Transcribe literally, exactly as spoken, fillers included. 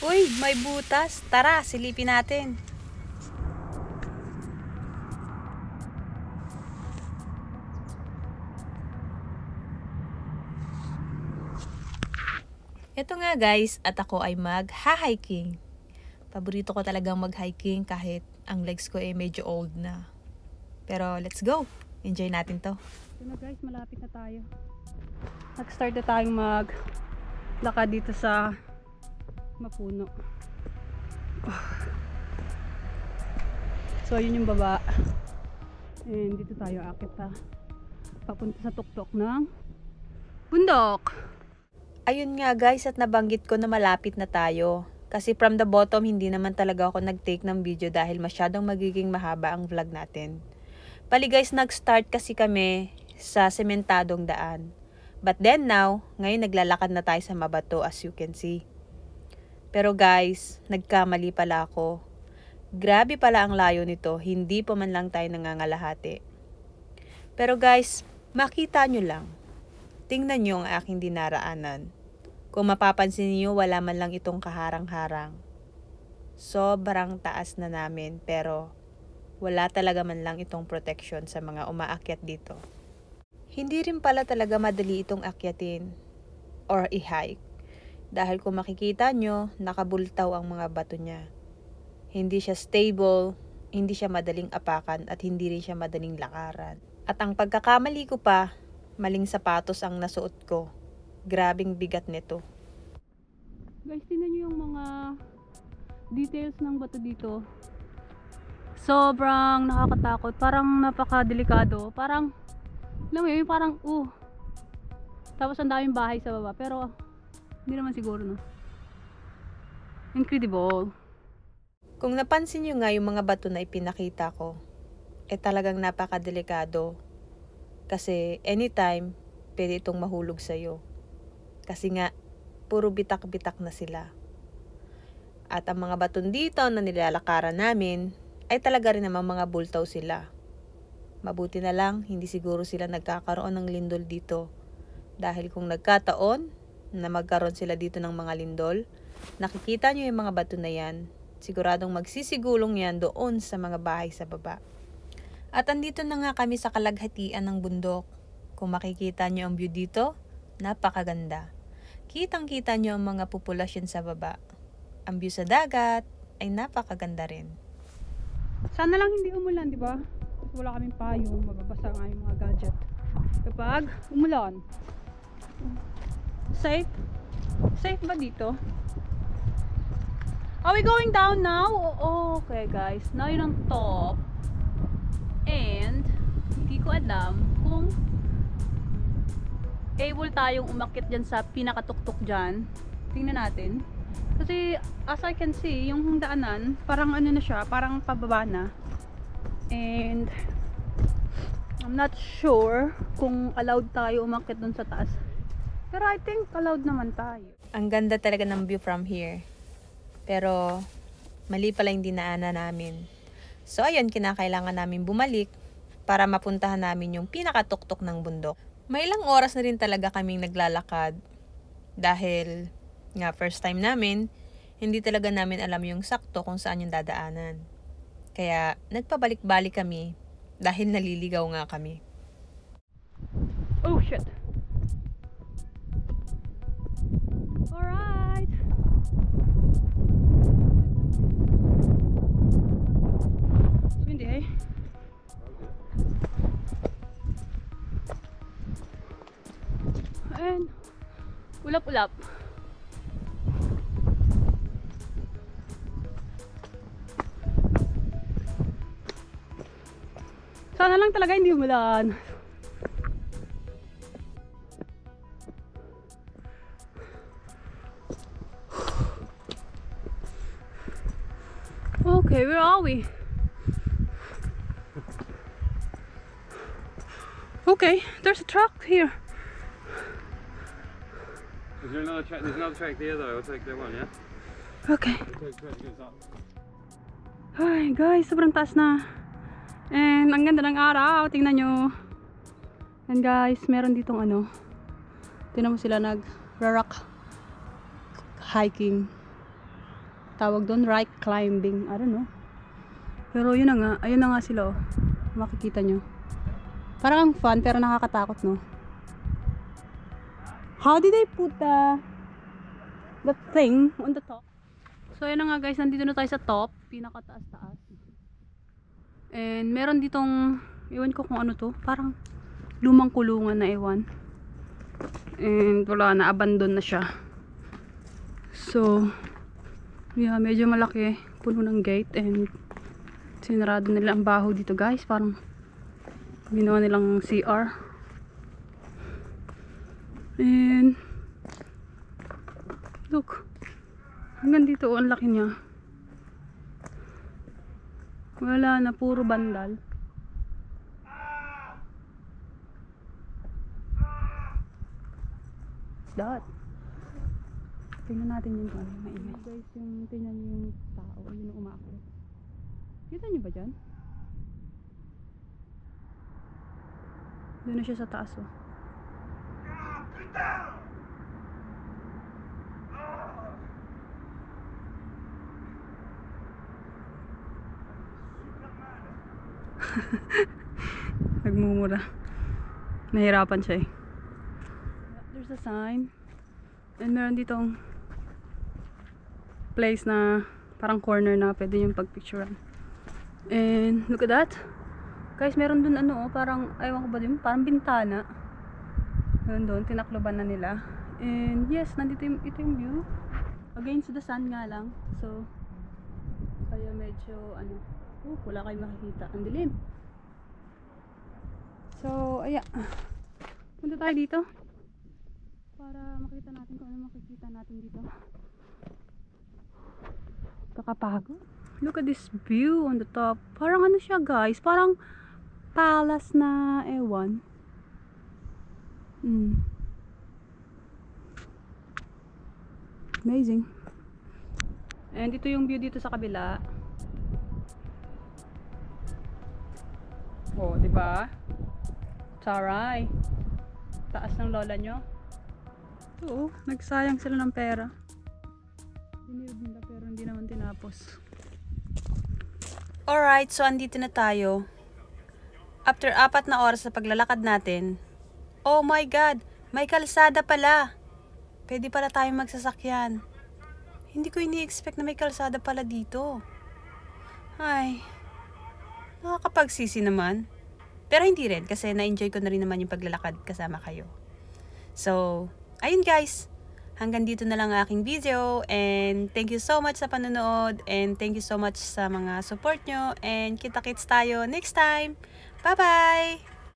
Uy, may butas. Tara, silipin natin. Ito nga guys, at ako ay mag-hiking. Paborito ko talagang mag-hiking kahit ang legs ko ay medyo old na. Pero let's go. Enjoy natin to. Ito na guys, malapit na tayo. Nag-start na tayong mag-lakad dito sa Mapuno. So yun yung baba. And dito tayo akit ha. Papunta sa tuktok ng bundok. Ayun nga guys, at nabanggit ko na malapit na tayo. Kasi from the bottom, hindi naman talaga ako nag-take ng video dahil masyadong magiging mahaba ang vlog natin. Bali guys, nag-start kasi kami sa sementadong daan. But then now, ngayon naglalakad na tayo sa mabato as you can see. Pero guys, nagkamali pala ako. Grabe pala ang layo nito, hindi pa man lang tayo nangangalahati. Pero guys, makita nyo lang. Tingnan nyo ang aking dinaraanan. Kung mapapansin niyo, wala man lang itong kaharang-harang. Sobrang taas na namin, pero wala talaga man lang itong protection sa mga umaakyat dito. Hindi rin pala talaga madali itong akyatin or i-hike. Dahil kung makikita nyo, nakabultaw ang mga bato niya. Hindi siya stable, hindi siya madaling apakan, at hindi rin siya madaling lakaran. At ang pagkakamali ko pa, maling sapatos ang nasuot ko. Grabing bigat nito. Guys, tingnan nyo yung mga details ng bato dito. Sobrang nakakatakot. Parang napakadelikado. Parang, alam mo yun, parang, uh. Tapos ang daming bahay sa baba. Pero, hindi naman siguro, no? Incredible. Kung napansin nyo nga yung mga bato na ipinakita ko, eh talagang napakadelikado. Kasi anytime, pwede itong mahulog sa'yo. Kasi nga, puro bitak-bitak na sila. At ang mga baton dito na nilalakaran namin, ay talaga rin naman mga bultaw sila. Mabuti na lang, hindi siguro sila nagkakaroon ng lindol dito. Dahil kung nagkataon, na magkaroon sila dito ng mga lindol, nakikita nyo yung mga bato na yan, siguradong magsisigulong yan doon sa mga bahay sa baba. At andito na nga kami sa kalaghatian ng bundok. Kung makikita nyo ang view dito, napakaganda. Kitang-kita nyo ang mga populasyon sa baba. Ang view sa dagat ay napakaganda rin. Sana lang hindi umulan, di ba? Wala kaming payong, mababasa nga yung mga gadget. Kapag umulan, safe? Safe ba dito? Are we going down now? Oh, okay guys, now yun ang top. And hindi ko alam kung able tayong umakyat dyan sa pinakatuktok dyan. Tingnan natin. Kasi as I can see, yung daanan parang ano na siya, parang pababa na. And I'm not sure kung allowed tayo umakyat dun sa taas. Pero I think allowed naman tayo. Ang ganda talaga ng view from here. Pero mali pala yung dinaanan namin. So ayun, kinakailangan namin bumalik para mapuntahan namin yung pinakatuktok ng bundok. May ilang oras na rin talaga kaming naglalakad. Dahil nga first time namin, hindi talaga namin alam yung sakto kung saan yung dadaanan. Kaya nagpabalik-balik kami dahil naliligaw nga kami. Oh shit! Alright! Windy, eh? And ulap-ulap. Sana lang talaga hindi umulan. Okay, where are we? Okay, there's a truck here. Is there another track? There's another track there though. I'll take that one, yeah? Okay. We'll take track goes up. Hi guys, sobrang taas na. And ang ganda ng araw, tingnan nyo. And guys, meron ditong ano. Tingnan mo sila nag-rock hiking. tawag doon, rock climbing. I don't know. Pero yun na nga, ayun na nga sila oh. Makikita nyo. Parang ang fun pero nakakatakot, no? How did they put the the thing on the top? So ayun na nga guys, nandito na tayo sa top, pinakataas-taas. And meron ditong, iwan ko kung ano to, parang lumang kulungan na ewan. And wala na, abandon na siya. So yeah, medyo malaki, puno ng gate, and sinarado nila ang baho dito guys, parang ginawa nilang C R. And look, hanggang dito oh, ang laki niya. Wala na, puro bandal. What's that? Tingnan natin yung ano, maingay. Guys, yung tingnan yung tao, yun yung umaakit. Kita nyo ba dyan? Doon na siya sa taas oh. Nagmumura. Nahirapan siya eh. There's a sign. And meron ditong place na parang corner na pwede yung pagpicturean. And look at that. Guys, meron dun ano oh, parang, ayaw ko ba din, parang bintana. Meron dun, tinakloban na nila. And yes, nandito yung, ito yung view. Against the sun nga lang. So, kaya medyo ano, oh, wala kayong makikita. Ang dilim. So, ayan. Punta tayo dito. Para makita natin kung ano makikita natin dito. Kakapagod. Look at this view on the top. Parang ano siya guys, parang palace na ewan. Mm. Amazing. And ito yung view dito sa kabila. Oh, di ba? Taray. Taas ng lola nyo. Oo, nagsayang sila ng pera. Dinirog nila pero hindi naman tinapos. Alright, so andito na tayo. After apat na oras sa paglalakad natin, oh my God, may kalsada pala. Pwede pala tayong magsasakyan. Hindi ko ini-expect na may kalsada pala dito. Ay, nakakapagsisi naman. Pero hindi rin, kasi na-enjoy ko na rin naman yung paglalakad kasama kayo. So, ayun guys. Hanggang dito na lang ang aking video, and thank you so much sa panonood, and thank you so much sa mga support nyo, and kita-kits tayo next time. Bye-bye!